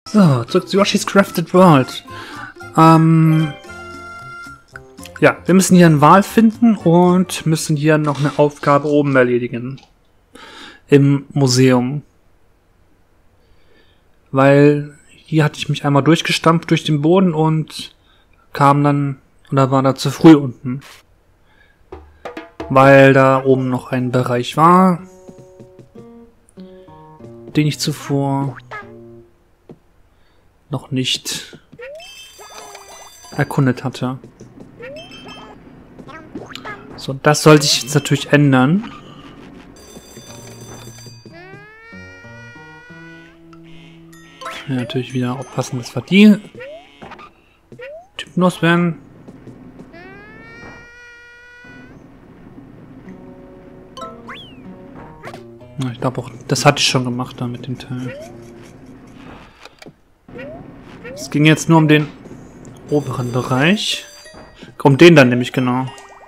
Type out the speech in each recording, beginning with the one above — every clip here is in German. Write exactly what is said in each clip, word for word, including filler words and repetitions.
So, zurück zu Yoshi's Crafted World. Ähm... Ja, wir müssen hier einen Wal finden und müssen hier noch eine Aufgabe oben erledigen. Im Museum. Weil hier hatte ich mich einmal durchgestampft durch den Boden und kam dann, oder war da zu früh unten. Weil da oben noch ein Bereich war, den ich zuvor noch nicht erkundet hatte. So, das sollte sich jetzt natürlich ändern. Ja, natürlich wieder aufpassen, dass wir die Typen loswerden. Ja, ich glaube auch, das hatte ich schon gemacht da mit dem Teil. Es ging jetzt nur um den oberen Bereich. Um den dann nämlich genau.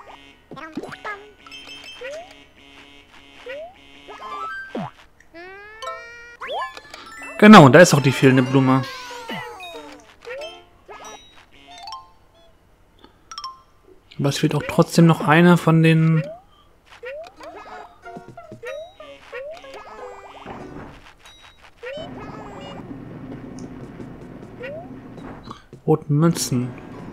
Genau, da ist auch die fehlende Blume. Aber es fehlt auch trotzdem noch eine von den... roten Münzen.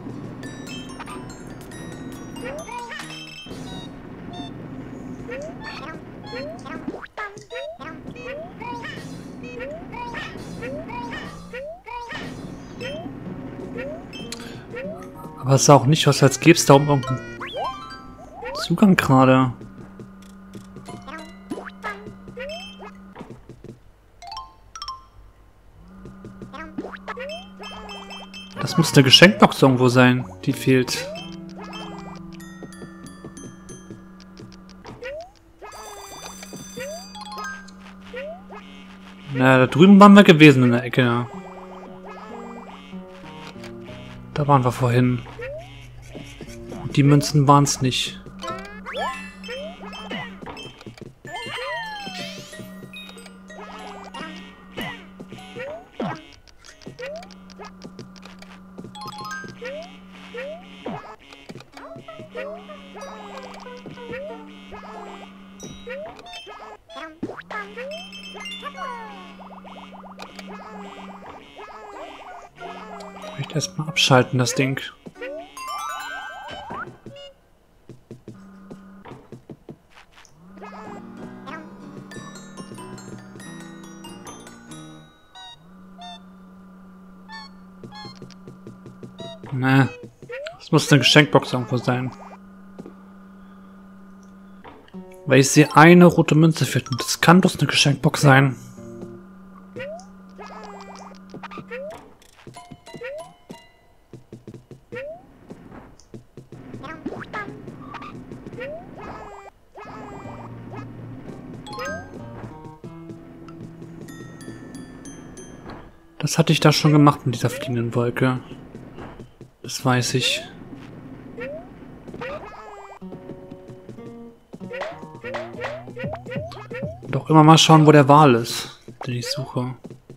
Aber es sah auch nicht aus, als gäbe es da um irgendeinen Zugang gerade. Das muss eine Geschenkbox irgendwo sein, die fehlt. Na, da drüben waren wir gewesen in der Ecke. Da waren wir vorhin. Und die Münzen waren es nicht. Ich möchte erstmal abschalten, das Ding. Ne, das muss eine Geschenkbox irgendwo sein. Weil ich sehe eine rote Münze finden. Das kann bloß eine Geschenkbox sein. Das hatte ich da schon gemacht mit dieser fliegenden Wolke. Das weiß ich. Doch immer mal schauen, wo der Wal ist, den ich suche.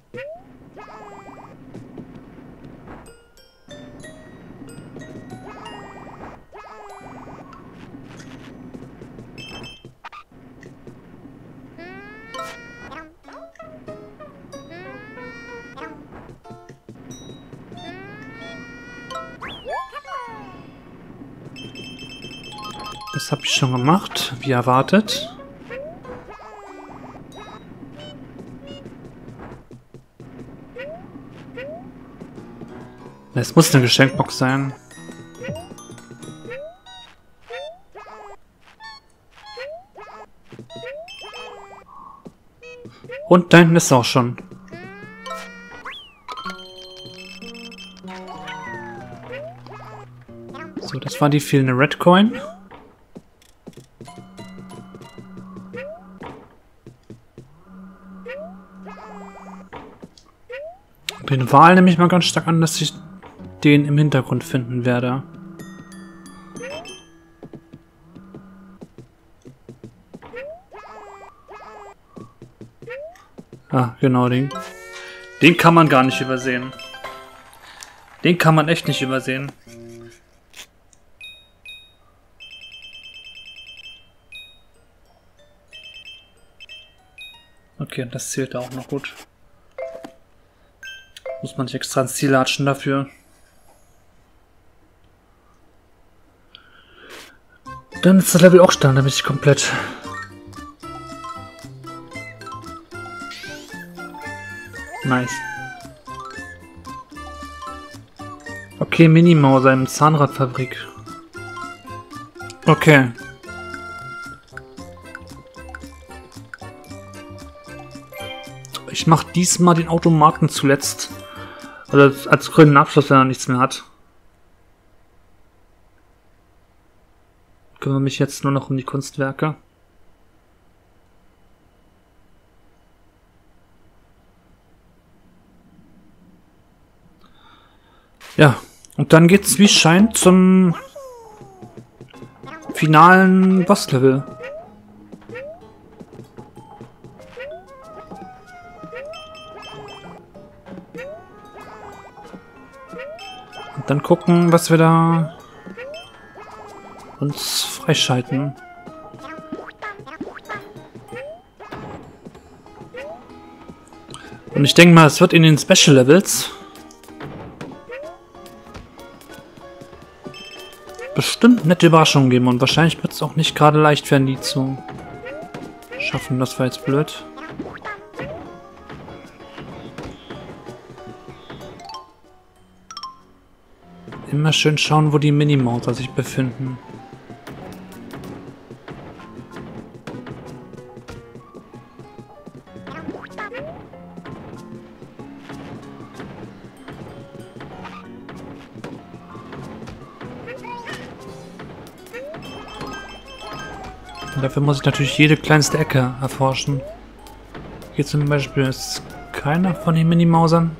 Das habe ich schon gemacht, wie erwartet. Es muss eine Geschenkbox sein. Und da hinten ist es auch schon. So, das war die fehlende Red Coin. Den Wal nehme ich mal ganz stark an, dass ich den im Hintergrund finden werde. Ah, genau, den, Den kann man gar nicht übersehen. Den kann man echt nicht übersehen. Okay, das zählt auch noch gut. Muss man nicht extra ins Ziel latschen dafür. Dann ist das Level auch stark, damit ich komplett... Nice. Okay, Minimauser im Zahnradfabrik. Okay. Ich mache diesmal den Automaten zuletzt. Also als grünen Abschluss, wenn er nichts mehr hat. Kümmere mich jetzt nur noch um die Kunstwerke. Ja, und dann geht's, wie es scheint, zum finalen Bosslevel. Und dann gucken, was wir da uns freischalten. Und ich denke mal, es wird in den Special Levels bestimmt nette Überraschungen geben und wahrscheinlich wird es auch nicht gerade leicht werden, die zu schaffen. Das war jetzt blöd. Immer schön schauen, wo die Minimauser sich befinden. Und dafür muss ich natürlich jede kleinste Ecke erforschen. Hier zum Beispiel ist keiner von den Minimausern.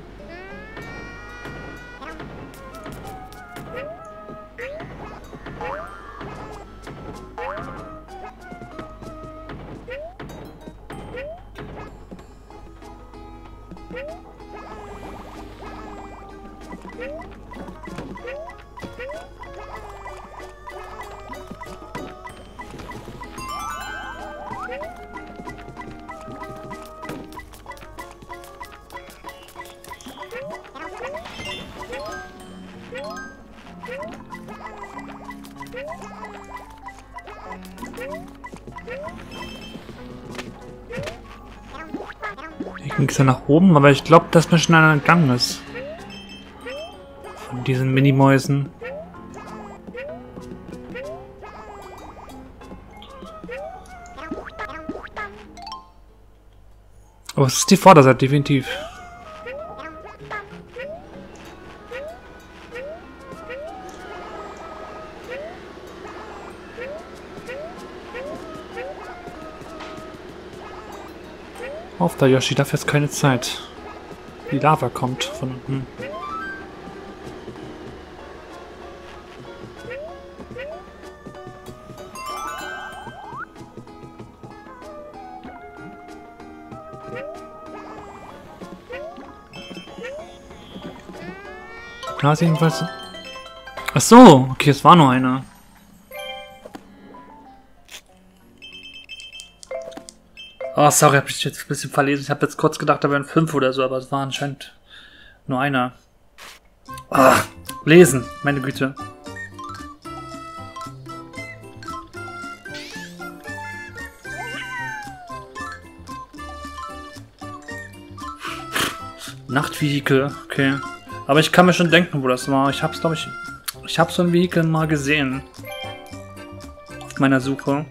Hier ging es ja nach oben, aber ich glaube, dass mir schon einer entgangen ist. Von diesen Minimäusen. Aber es ist die Vorderseite, definitiv. Auf da, Yoshi, dafür ist keine Zeit. Die Lava kommt von unten. Da ist jedenfalls... Ach so, okay, es war nur einer. Oh, sorry, hab ich jetzt ein bisschen verlesen. Ich habe jetzt kurz gedacht, da wären fünf oder so, aber es war anscheinend nur einer. Ah, lesen, meine Güte. Nachtvehikel, okay. Aber ich kann mir schon denken, wo das war. Ich hab's, glaube ich... Ich habe so ein Vehikel mal gesehen. Auf meiner Suche.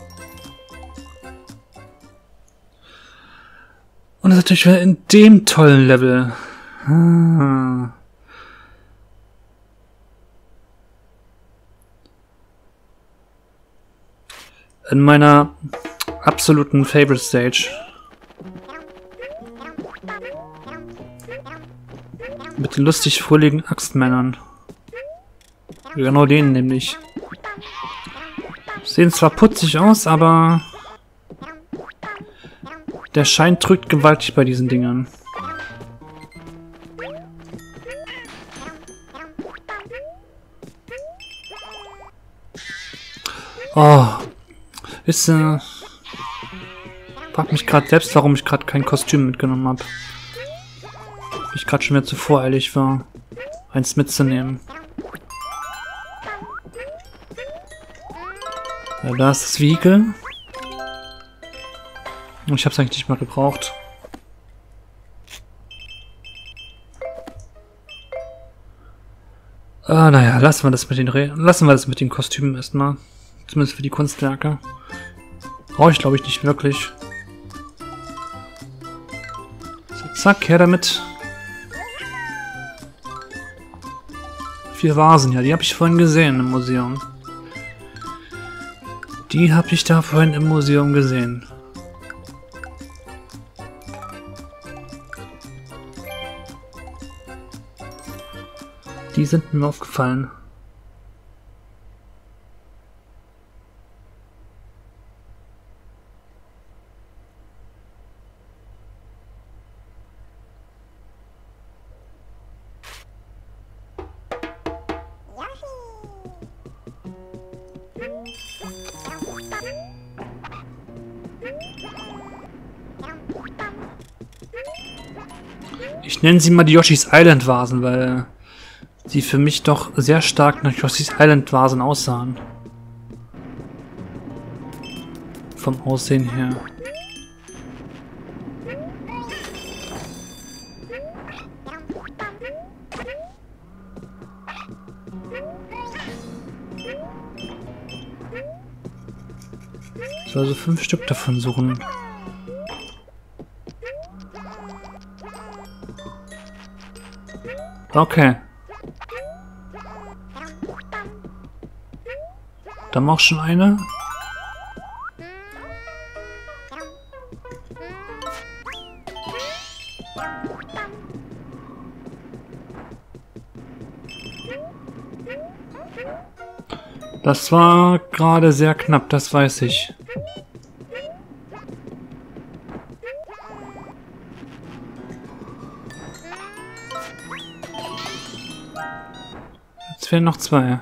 Und das ist natürlich wieder in dem tollen Level. Ah. In meiner absoluten Favorite Stage. Mit den lustig fröhlichen Axtmännern. Genau denen nämlich. Sehen zwar putzig aus, aber... Der Schein drückt gewaltig bei diesen Dingern. Oh. Ist, äh... frag mich gerade selbst, warum ich gerade kein Kostüm mitgenommen habe. Ich gerade schon wieder zu voreilig war, eins mitzunehmen. Ja, da ist das Vehikel. Und ich habe es eigentlich nicht mal gebraucht. Ah, naja, lassen wir das mit den Re lassen wir das mit den Kostümen erstmal. Zumindest für die Kunstwerke. Brauche ich, glaube ich, nicht wirklich. So, zack, her damit. Vier Vasen, ja, die habe ich vorhin gesehen im Museum. Die habe ich da vorhin im Museum gesehen. Die sind mir aufgefallen. Ich nenne sie mal die Yoshi's Island Vasen, weil sie für mich doch sehr stark nach Yoshi's Island Vasen aussahen. Vom Aussehen her. Ich soll also fünf Stück davon suchen. Okay. Da haben wir auch schon eine. Das war gerade sehr knapp, das weiß ich. Jetzt fehlen noch zwei.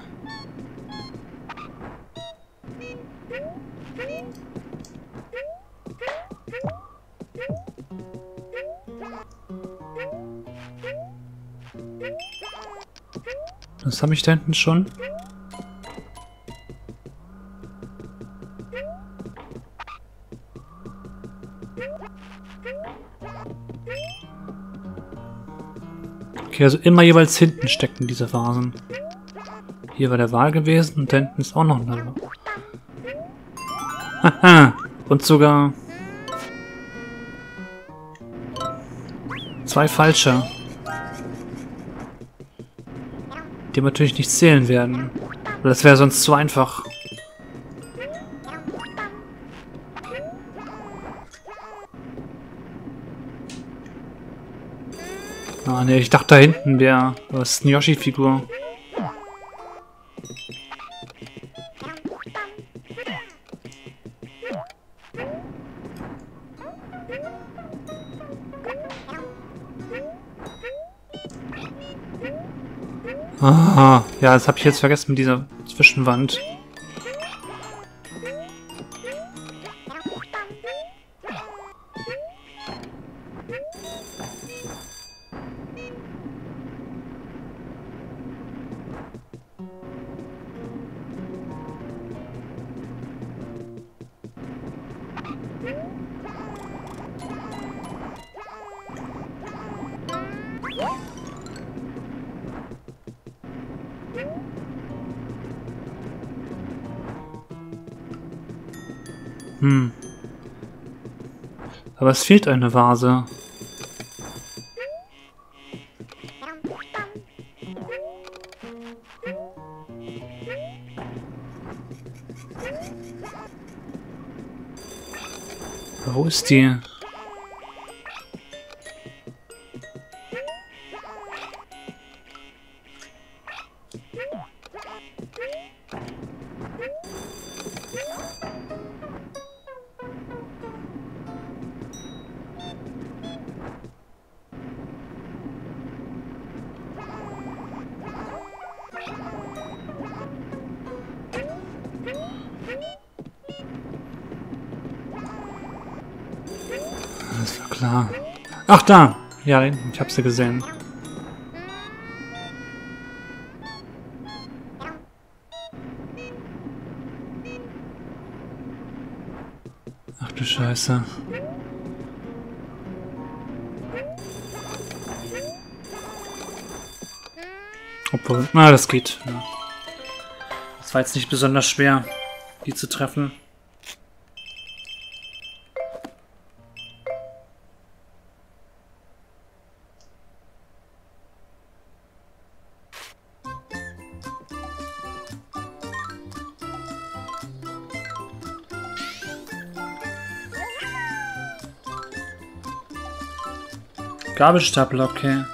Das habe ich da hinten schon. Okay, also immer jeweils hinten steckten diese Vasen. Hier war der Wal gewesen und da hinten ist auch noch eine. Haha! Und sogar zwei falsche. Die natürlich nicht zählen werden. Weil das wäre sonst zu einfach. Ah ne, ich dachte da hinten wäre was, eine Yoshi-Figur. Ah, ja, das habe ich jetzt vergessen mit dieser Zwischenwand. Hm. Aber es fehlt eine Vase. Wo ist die? klar. Ach, da! Ja, ich hab sie gesehen. Ach du Scheiße. Obwohl, na, das geht. Ja. Das war jetzt nicht besonders schwer, die zu treffen. Gabelstapler, okay.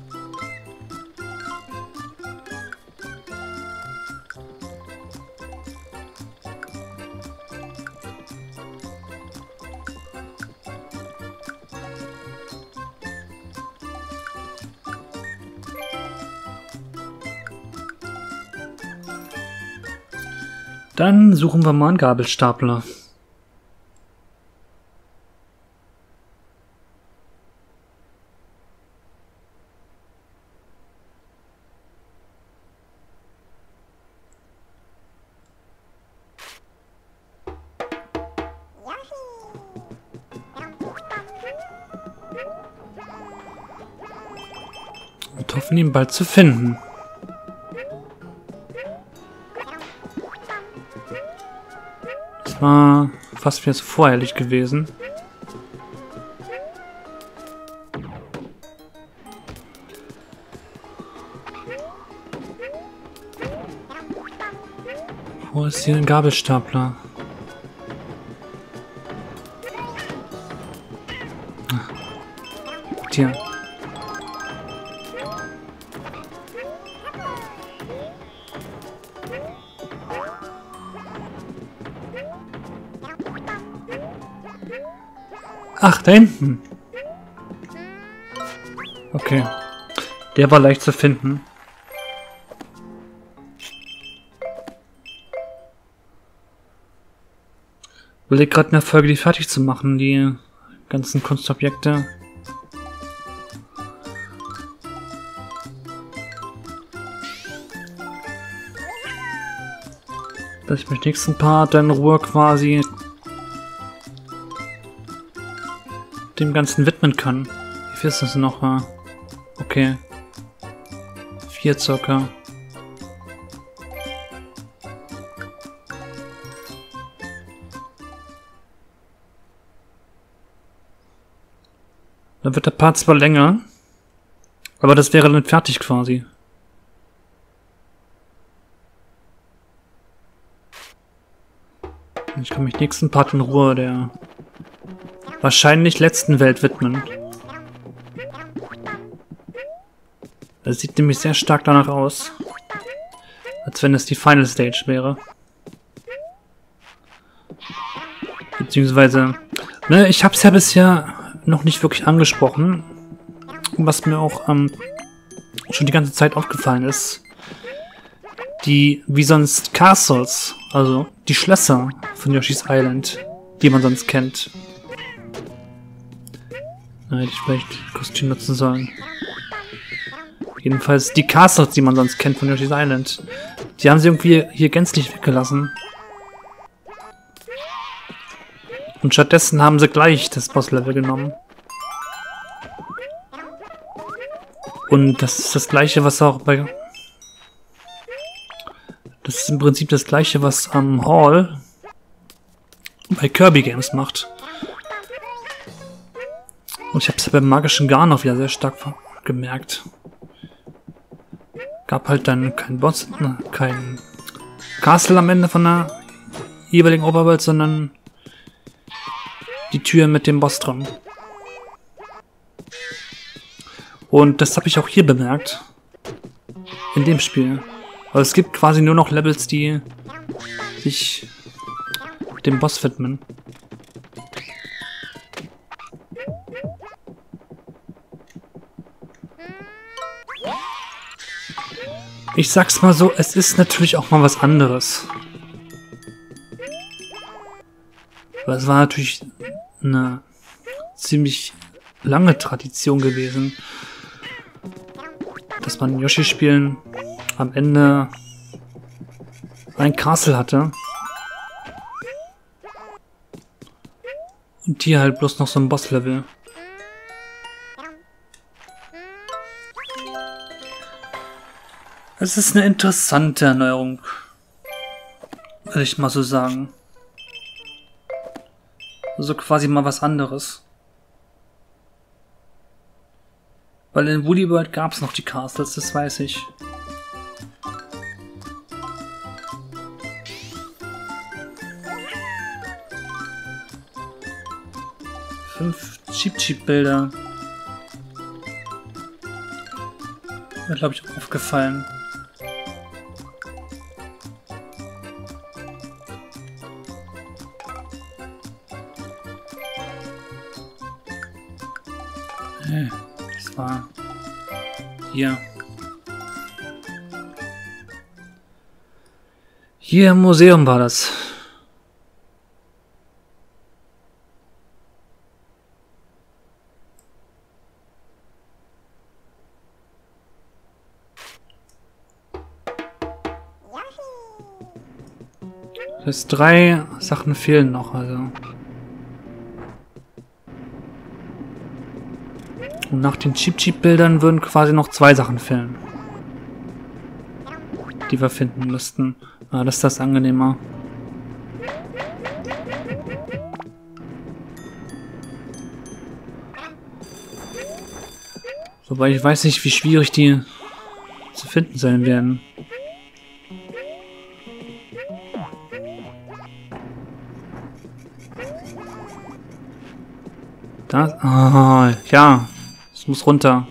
Dann suchen wir mal einen Gabelstapler. Und hoffen, ihn bald zu finden. Das war fast wieder so voreilig gewesen. Wo ist hier ein Gabelstapler? Ach. Tja. Ach, da hinten. Okay. Der war leicht zu finden. Ich überlege gerade in der Folge, die fertig zu machen, die ganzen Kunstobjekte. Dass ich mich nächsten Part dann in Ruhe quasi dem Ganzen widmen kann. Wie viel ist das noch? Okay. Vier circa. Dann wird der Part zwar länger, aber das wäre dann fertig quasi. Ich kann mich nächsten Part in Ruhe der wahrscheinlich letzten Welt widmen. Das sieht nämlich sehr stark danach aus, als wenn es die Final Stage wäre. Beziehungsweise, ne, ich habe es ja bisher noch nicht wirklich angesprochen, was mir auch ähm, schon die ganze Zeit aufgefallen ist. Die, wie sonst Castles, also die Schlösser von Yoshi's Island, die man sonst kennt. Da hätte ich vielleicht Kostüm nutzen sollen. Jedenfalls die Castles, die man sonst kennt von Yoshi's Island. Die haben sie irgendwie hier gänzlich weggelassen. Und stattdessen haben sie gleich das Bosslevel genommen. Und das ist das gleiche, was auch bei... Das ist im Prinzip das gleiche, was am Hall bei Kirby Games macht. Und ich habe es ja beim magischen Garn auch wieder sehr stark gemerkt. Gab halt dann kein Boss, ne, kein Castle am Ende von der jeweiligen Oberwelt, sondern die Tür mit dem Boss drin. Und das habe ich auch hier bemerkt. In dem Spiel. Aber es gibt quasi nur noch Levels, die sich dem Boss widmen. Ich sag's mal so, es ist natürlich auch mal was anderes. Aber es war natürlich eine ziemlich lange Tradition gewesen, dass man in Yoshi-Spielen am Ende ein Castle hatte. Und hier halt bloß noch so ein Boss-Level. Es ist eine interessante Erneuerung, würde ich mal so sagen. Also quasi mal was anderes. Weil in Woolly World gab es noch die Castles, das weiß ich. Fünf Cheap-Cheap-Bilder. Mir glaube ich auch aufgefallen. Das war hier. Hier im Museum war das. Das heißt, drei Sachen fehlen noch, also. Und nach den Cheap-Cheap-Bildern würden quasi noch zwei Sachen fehlen, die wir finden müssten. Ah, das ist das angenehmer. Wobei ich weiß nicht, wie schwierig die zu finden sein werden. Das, ah, ja. Es muss runter.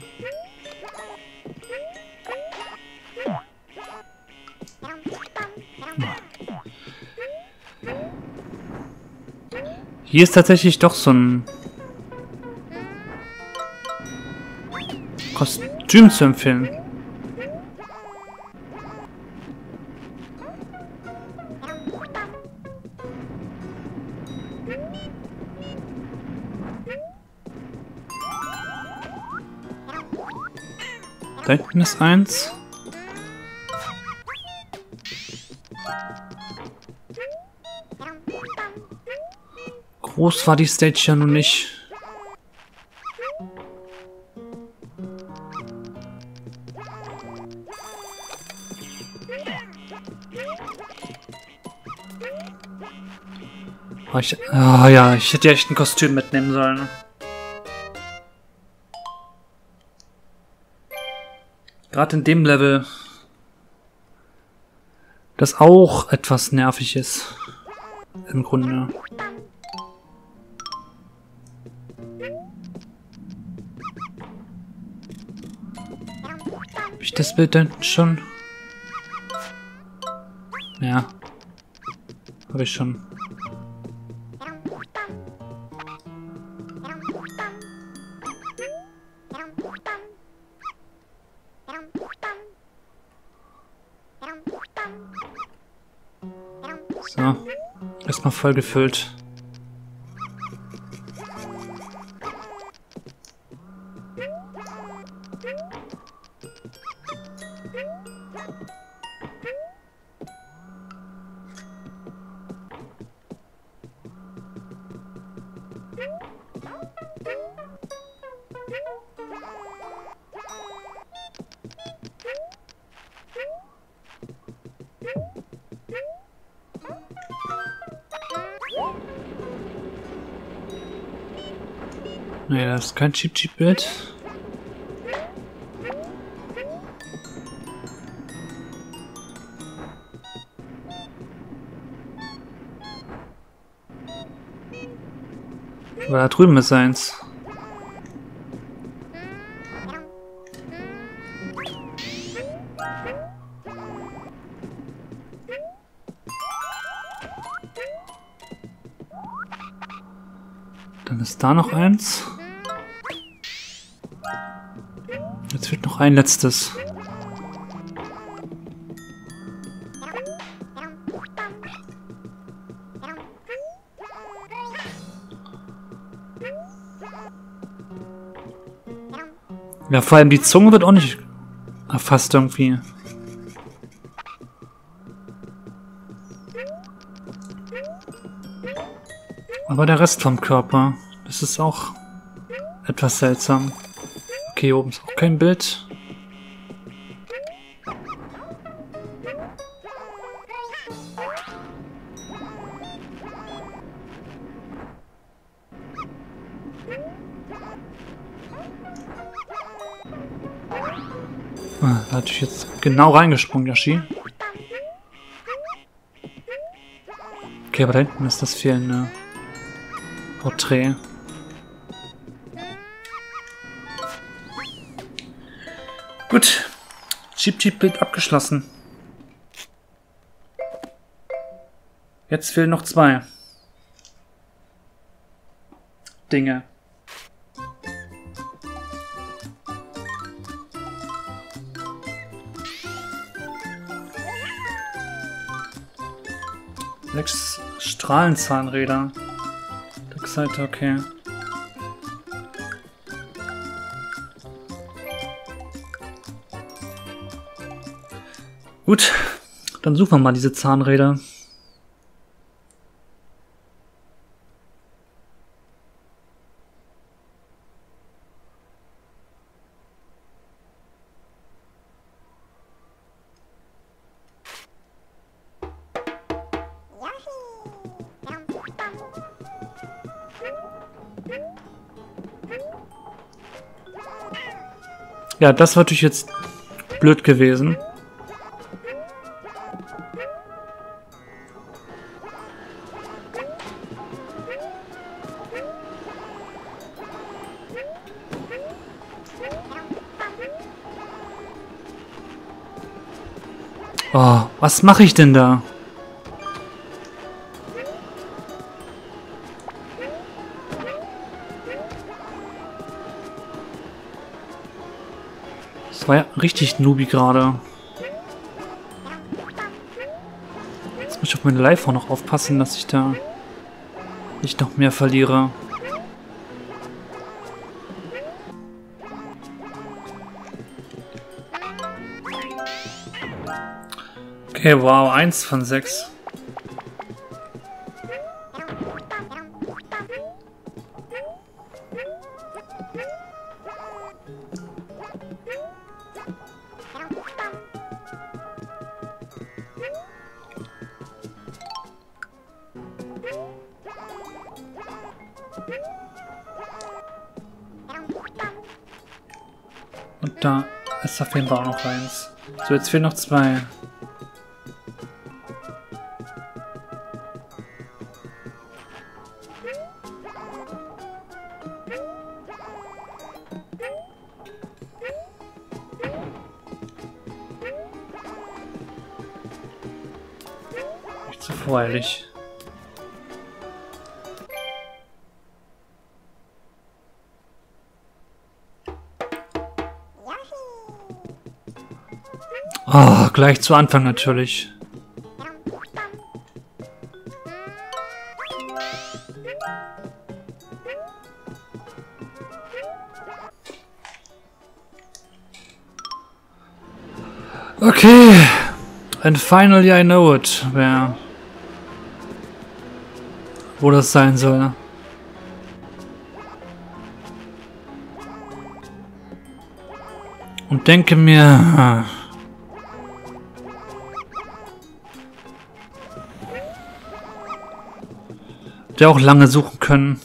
Hier ist tatsächlich doch so ein Kostüm zu empfehlen. Da hinten ist eins. Groß war die Stage ja noch nicht. Oh, ich, oh ja, ich hätte ja echt ein Kostüm mitnehmen sollen. Gerade in dem Level, das auch etwas nervig ist, im Grunde. Hab ich das Bild da hinten schon? Ja, habe ich schon. So, erstmal voll gefüllt. Nee, das ist kein Cheap-Cheap-Bild. Aber da drüben ist eins. Dann ist da noch eins. Jetzt fehlt noch ein letztes. Ja, vor allem die Zunge wird auch nicht erfasst irgendwie. Aber der Rest vom Körper, das ist auch etwas seltsam. Okay, hier oben ist auch kein Bild. Ah, da hatte ich jetzt genau reingesprungen, Yoshi. Okay, aber da hinten ist das fehlende Porträt. Gut. Cheep-Cheep-Bild abgeschlossen. Jetzt fehlen noch zwei Dinge. Sechs Strahlenzahnräder. Rückseite, okay. Gut, dann suchen wir mal diese Zahnräder. Ja, das war natürlich jetzt blöd gewesen. Oh, was mache ich denn da? Das war ja richtig Noobi gerade. Jetzt muss ich auf meine Live auch noch aufpassen, dass ich da nicht noch mehr verliere. Okay, wow, eins von sechs. Und da ist auf jeden Fall auch noch eins. So, jetzt fehlen noch zwei. Nicht zu voreilig. Oh, gleich zu Anfang natürlich. Okay. And finally I know it. Wer... Wo das sein soll. Und denke mir... Der auch lange suchen können.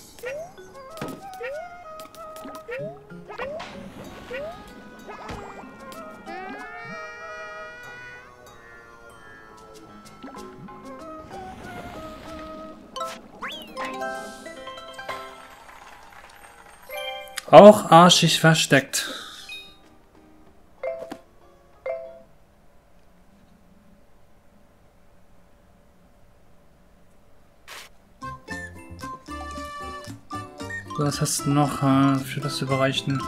Auch arschig versteckt. Was hast du noch äh, für das Überreichen?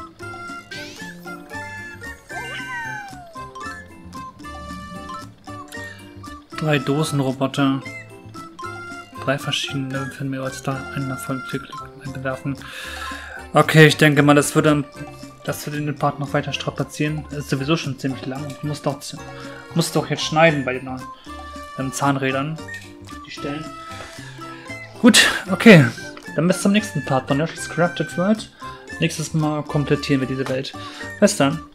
Drei Dosenroboter. Drei verschiedene finden wir jetzt da einen davon bewerfen. Okay, ich denke mal, das wird dann dass wir den Part noch weiter strapazieren. Das ist sowieso schon ziemlich lang. Ich muss doch, muss doch jetzt schneiden bei den, bei den Zahnrädern. Die Stellen. Gut, okay. Dann bis zum nächsten Part von Yoshi's Crafted World. Nächstes Mal komplettieren wir diese Welt. Bis dann.